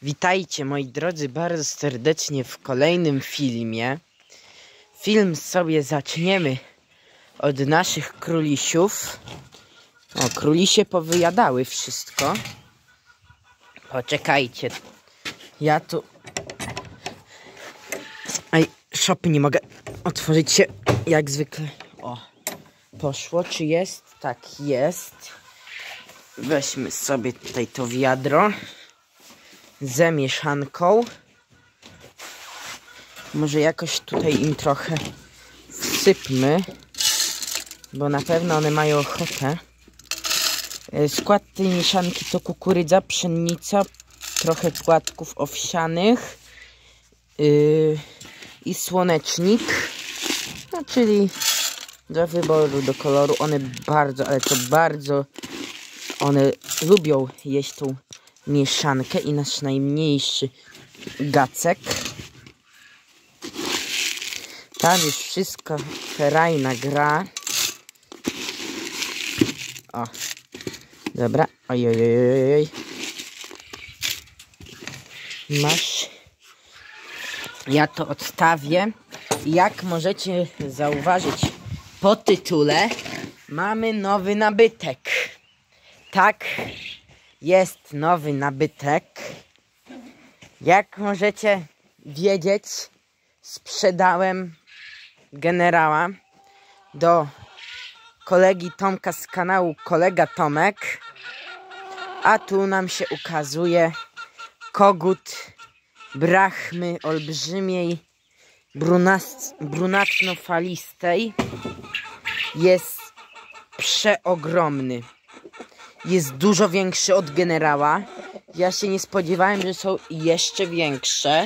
Witajcie moi drodzy bardzo serdecznie w kolejnym filmie. Film sobie zaczniemy od naszych królisiów. O, królisie powyjadały wszystko. Poczekajcie. Ja tu... Aj, szopy nie mogę otworzyć się jak zwykle. O, poszło. Czy jest? Tak, jest. Weźmy sobie tutaj to wiadro z mieszanką. Może jakoś tutaj im trochę wsypmy, bo na pewno one mają ochotę. Skład tej mieszanki to kukurydza, pszenica, trochę płatków owsianych i słonecznik. No, czyli do wyboru, do koloru. One bardzo, ale to bardzo, one lubią jeść tą mieszankę i nasz najmniejszy gacek. Tam już wszystko ferajna gra. O, dobra, ojojojoj. Masz. Ja to odstawię. Jak możecie zauważyć po tytule, mamy nowy nabytek. Tak, jest nowy nabytek. Jak możecie wiedzieć, sprzedałem generała do kolegi Tomka z kanału Kolega Tomek. A tu nam się ukazuje kogut brachmy olbrzymiej, brunatno-falistej. Jest przeogromny. Jest dużo większy od generała. Ja się nie spodziewałem, że są jeszcze większe.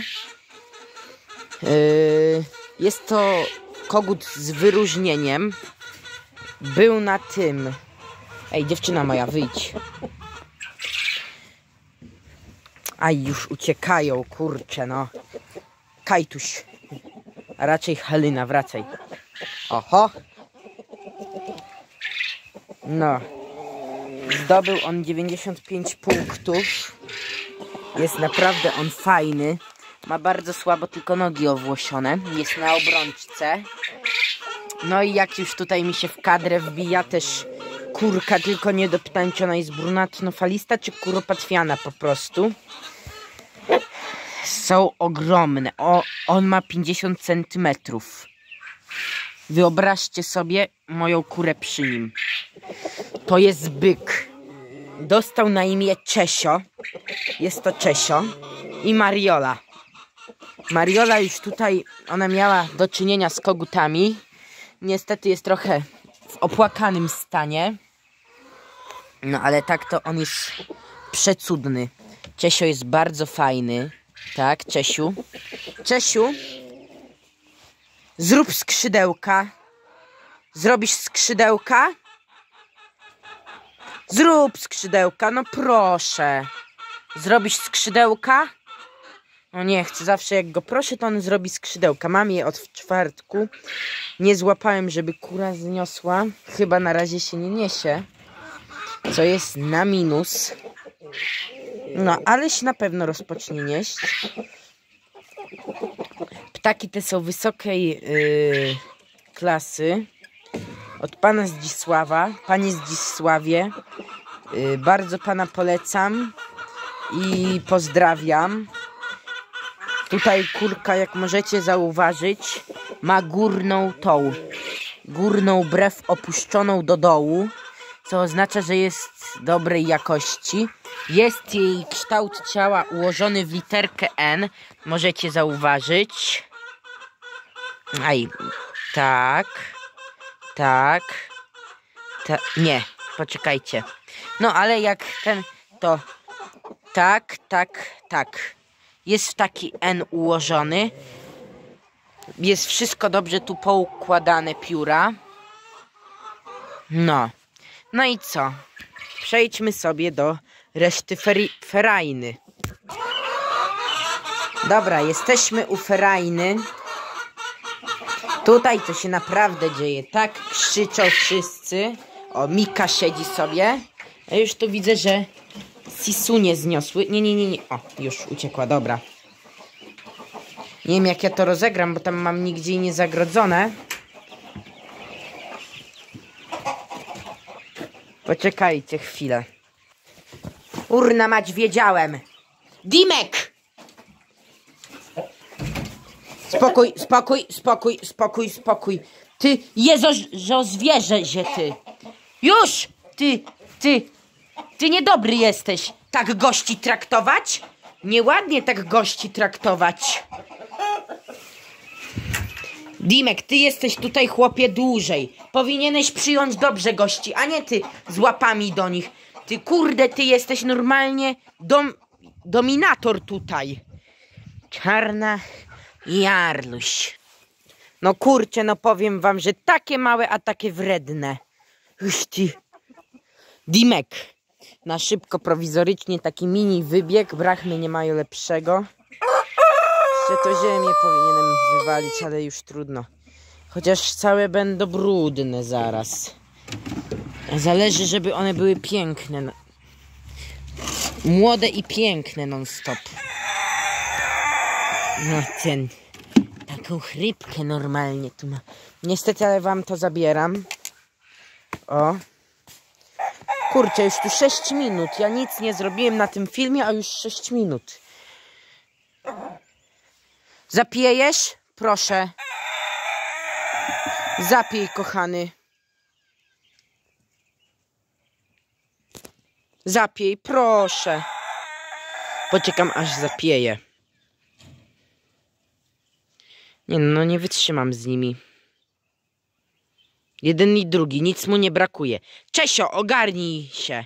Jest to kogut z wyróżnieniem. Był na tym... Ej, dziewczyna moja, wyjdź. Aj, już uciekają, kurczę, no. Kajtuś. A raczej Halina, wracaj. Oho. No. Zdobył on 95 punktów. Jest naprawdę on fajny. Ma bardzo słabo tylko nogi owłosione. Jest na obrączce. No i jak już tutaj mi się w kadrę wbija też kurka, tylko nie do pytań, czy ona jest brunatno-falista, czy kuropatwiana po prostu. Są ogromne. On ma 50 cm. Wyobraźcie sobie moją kurę przy nim. To jest byk. Dostał na imię Czesio. Jest to Czesio. I Mariola. Mariola już tutaj, ona miała do czynienia z kogutami. Niestety jest trochę w opłakanym stanie. No ale tak to on jest przecudny. Czesio jest bardzo fajny. Tak, Czesiu. Czesiu, zrób skrzydełka. Zrobisz skrzydełka? Zrób skrzydełka, no proszę. Zrobisz skrzydełka? No nie chcę, zawsze jak go proszę, to on zrobi skrzydełka. Mam je od czwartku. Nie złapałem, żeby kura zniosła. Chyba na razie się nie niesie. Co jest na minus. No, ale się na pewno rozpocznie nieść. Ptaki te są wysokiej klasy. Od pana Zdzisława. Panie Zdzisławie, bardzo pana polecam i pozdrawiam. Tutaj kurka, jak możecie zauważyć, ma górną brew opuszczoną do dołu, co oznacza, że jest dobrej jakości. Jest jej kształt ciała ułożony w literkę N, możecie zauważyć. Aj, tak, nie, poczekajcie. No ale jak ten, to tak. Jest w taki N ułożony. Jest wszystko dobrze tu poukładane, pióra. No i co? Przejdźmy sobie do reszty ferajny. Dobra, jesteśmy u ferajny. Tutaj to się naprawdę dzieje. Tak krzyczą wszyscy. O, Mika siedzi sobie. A już tu widzę, że Sisunie zniosły. Nie. O, już uciekła, dobra. Nie wiem, jak ja to rozegram, bo tam mam nigdzie nie zagrodzone. Poczekajcie chwilę. Urna mać, wiedziałem. Dimek! Spokój. Ty, Jezo zwierzę się ty. Już! Ty niedobry jesteś. Tak gości traktować? Nieładnie tak gości traktować. Dimek, ty jesteś tutaj, chłopie, dłużej. Powinieneś przyjąć dobrze gości, a nie ty z łapami do nich. Ty, kurde, ty jesteś normalnie dominator tutaj. Czarna Jarluś. No kurczę, no powiem wam, że takie małe, a takie wredne. Już ty. Dimek. Na szybko, prowizorycznie, taki mini wybieg. Brachmy nie mają lepszego. Jeszcze to ziemię powinienem wywalić, ale już trudno. Chociaż całe będą brudne zaraz. Zależy, żeby one były piękne. Młode i piękne non stop. No ten. Taką chrypkę normalnie tu ma. Niestety, ale wam to zabieram. O. Kurczę, już tu 6 minut. Ja nic nie zrobiłem na tym filmie, a już 6 minut. Zapijesz? Proszę. Zapij, kochany. Zapij, proszę. Poczekam, aż zapieje. Nie no, nie wytrzymam z nimi. Jeden i drugi, nic mu nie brakuje. Czesio, ogarnij się.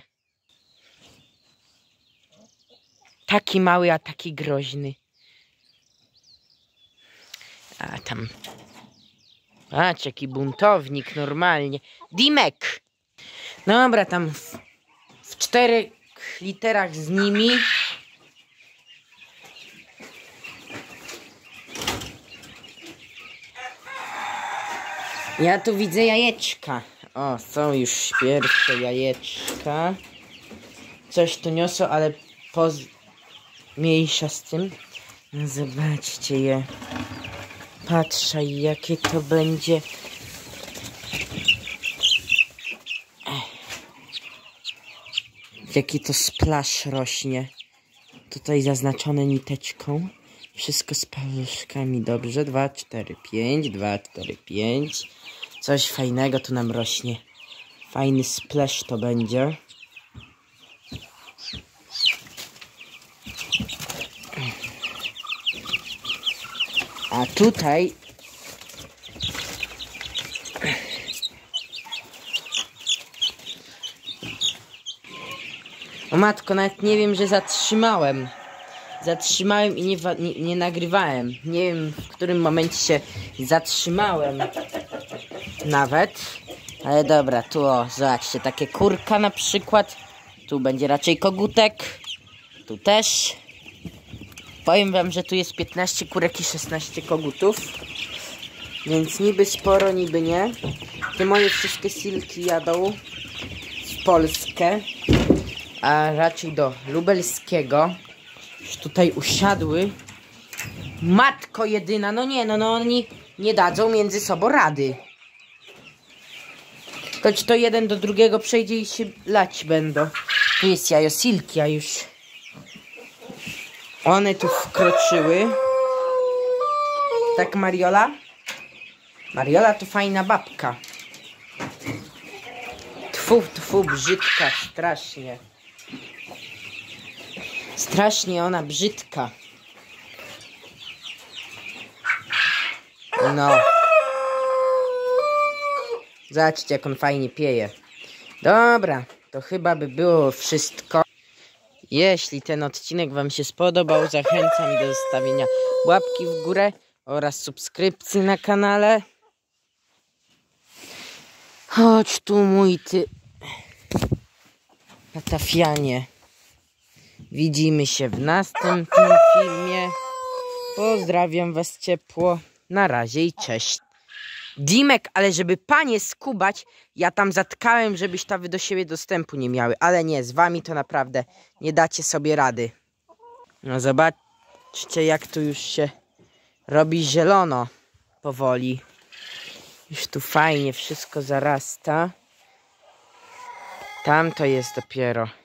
Taki mały, a taki groźny. A tam... Patrz, jaki buntownik, normalnie. Dimek! Dobra, tam w 4 literach z nimi. Ja tu widzę jajeczka. O, są już pierwsze jajeczka. Coś tu niosą, ale mniejsza z tym. No zobaczcie je. Patrzaj, jakie to będzie. Jaki to splash rośnie. Tutaj zaznaczone niteczką. Wszystko z paluszkami. Dobrze. 2, 4, 5. 2, 4, 5. Coś fajnego tu nam rośnie. Fajny splash to będzie. A tutaj... O matko, nawet nie wiem, że zatrzymałem. Zatrzymałem i nie nagrywałem. Nie wiem, w którym momencie się zatrzymałem. Nawet. Ale dobra, tu o, zobaczcie, takie kurka na przykład. Tu będzie raczej kogutek. Tu też. Powiem wam, że tu jest 15 kurek i 16 kogutów. Więc niby sporo, niby nie. Te moje wszystkie silki jadą w Polskę. A raczej do lubelskiego. Już tutaj usiadły. Matko jedyna, no nie, no oni nie dadzą między sobą rady. Choć to jeden do drugiego przejdzie i się lać będą. Tu jest jajosilki, a już one tu wkroczyły. Tak, Mariola? Mariola to fajna babka. Tfu, brzydka, strasznie. Strasznie ona brzydka. No. Zobaczcie, jak on fajnie pieje. Dobra, to chyba by było wszystko. Jeśli ten odcinek wam się spodobał, zachęcam do zostawienia łapki w górę oraz subskrypcji na kanale. Chodź tu, mój ty patafianie. Widzimy się w następnym filmie. Pozdrawiam was ciepło. Na razie i cześć. Dimek, ale żeby panie skubać, ja tam zatkałem, żebyś wy do siebie dostępu nie miały. Ale nie, z wami to naprawdę nie dacie sobie rady. No zobaczcie, jak tu już się robi zielono powoli. Już tu fajnie wszystko zarasta. Tam to jest dopiero